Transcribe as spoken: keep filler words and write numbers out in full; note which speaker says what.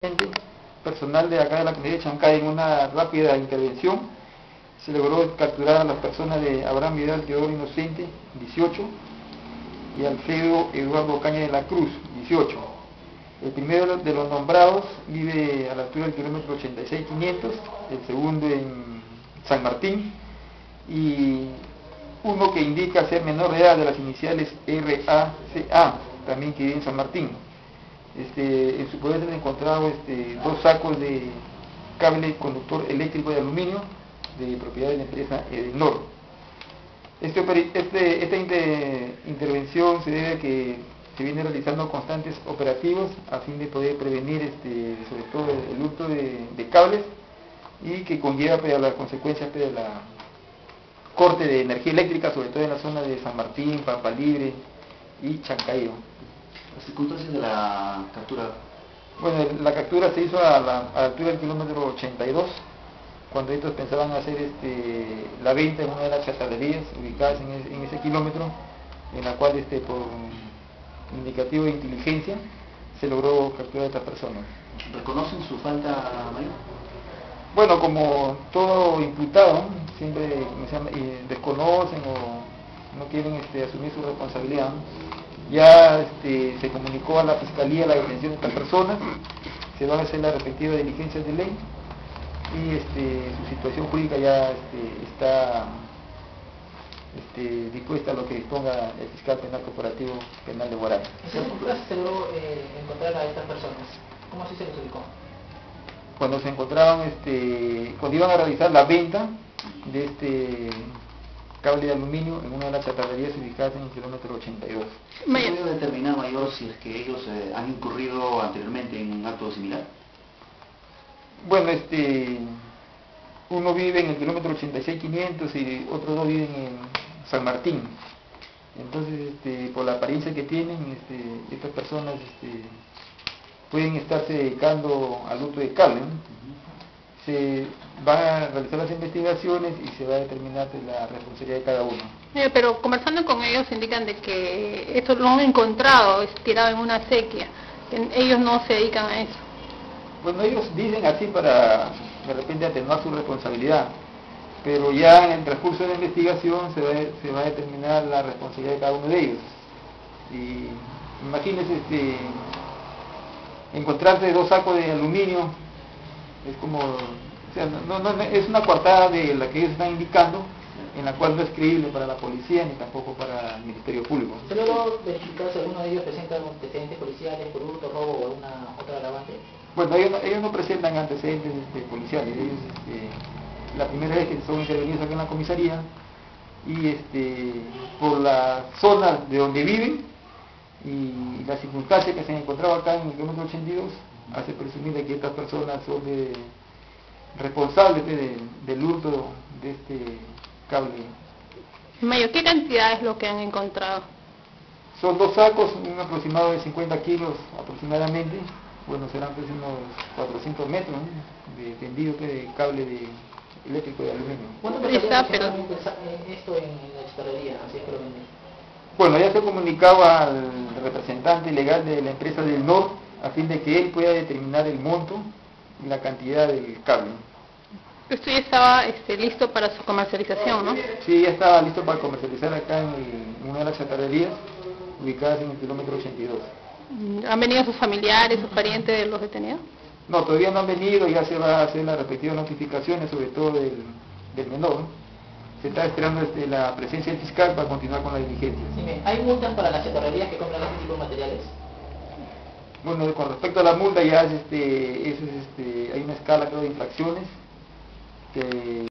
Speaker 1: Personal de acá de la comunidad de Chancay, en una rápida intervención se logró capturar a las personas de Abraham Vidal Teodoro Inocente, dieciocho, y Alfredo Eduardo Caña de la Cruz, dieciocho. El primero de los nombrados vive a la altura del kilómetro ochenta y seis quinientos, el segundo en San Martín, y uno que indica ser menor de edad, de las iniciales R A C A, también que vive en San Martín. Este, en su poder se han encontrado este, dos sacos de cable conductor eléctrico de aluminio de propiedad de la empresa Edenor. Este, este, esta inter, intervención se debe a que se viene realizando constantes operativos a fin de poder prevenir este, sobre todo el hurto de, de cables, y que conlleva pues, a las consecuencias pues, de la corte de energía eléctrica, sobre todo en la zona de San Martín, Pampa Libre y Chancayo.
Speaker 2: ¿Las circunstancias de la captura?
Speaker 1: Bueno, la captura se hizo a la, a la altura del kilómetro ochenta y dos, cuando estos pensaban hacer este, la venta en una de las chatarrerías ubicadas en ese, en ese kilómetro, en la cual este, por indicativo de inteligencia se logró capturar a estas personas.
Speaker 2: ¿Reconocen su falta, mayor?
Speaker 1: Bueno, como todo imputado, siempre eh, desconocen o no quieren este, asumir su responsabilidad. Ya este, se comunicó a la Fiscalía la detención de estas personas, se van a hacer las respectivas diligencias de ley y este, su situación jurídica ya este, está este, dispuesta a lo que disponga el fiscal penal corporativo penal de Guaray.
Speaker 3: ¿En qué captura se logró eh, encontrar a estas personas? ¿Cómo así se les ubicó?
Speaker 1: Cuando se encontraban, este, cuando iban a realizar la venta de este cable de aluminio en una de las chatarrerías ubicadas en el kilómetro ochenta y dos.
Speaker 2: ¿Se puede determinar, mayor, si es que ellos eh, han incurrido anteriormente en un acto similar?
Speaker 1: Bueno, este, uno vive en el kilómetro ochenta y seis quinientos y otros dos viven en San Martín. Entonces, este, por la apariencia que tienen, este, estas personas este, pueden estarse dedicando al hurto de cable, ¿no? Se van a realizar las investigaciones y se va a determinar la responsabilidad de cada uno.
Speaker 4: Eh, pero conversando con ellos indican de que esto lo han encontrado estirado en una acequia, que ellos no se dedican a eso.
Speaker 1: Bueno, ellos dicen así para de repente atenuar su responsabilidad, pero ya en el transcurso de la investigación se va, se va a determinar la responsabilidad de cada uno de ellos. Y imagínense este, encontrarse dos sacos de aluminio. Es como, o sea, no, no, es una coartada de la que ellos están indicando, en la cual no es creíble para la policía ni tampoco para el Ministerio Público.
Speaker 3: ¿Se logró verificar si alguno de ellos presenta antecedentes policiales por hurto, robo o alguna otra agravante?
Speaker 1: Bueno, ellos no, ellos no presentan antecedentes este, policiales. Ellos, este, la primera vez que son intervenidos aquí en la comisaría, y este, por la zona de donde viven y las circunstancias que se han encontrado acá en el kilómetro ochenta y dos, hace presumir de que estas personas son de, responsables de, de, del hurto de este cable.
Speaker 4: Mayor, ¿qué cantidad es lo que han encontrado?
Speaker 1: Son dos sacos, un aproximado de cincuenta kilos aproximadamente, bueno, serán pues unos cuatrocientos metros, ¿no?, de tendido de cable de, eléctrico de aluminio.
Speaker 3: ¿Cuánto costaría aproximadamente esto en la chatarrería, así es que lo venden?
Speaker 1: Bueno, ya se comunicaba al representante legal de la empresa del Norte a fin de que él pueda determinar el monto y la cantidad del cable.
Speaker 4: Esto ya estaba este, listo para su comercialización, ¿no?
Speaker 1: Sí, ya estaba listo para comercializar acá en, el, en una de las chatarrerías ubicadas en el kilómetro ochenta y dos.
Speaker 4: ¿Han venido sus familiares, sus parientes de los detenidos?
Speaker 1: No, todavía no han venido, ya se va a hacer las respectivas notificaciones, sobre todo del, del menor, ¿no? Se está esperando este, la presencia del fiscal para continuar con la diligencia.
Speaker 3: Dime, ¿hay multas para las chatarrerías que compran este tipo de materiales?
Speaker 1: Bueno, con respecto a la multa ya es, este, es, este, hay una escala, creo, de infracciones que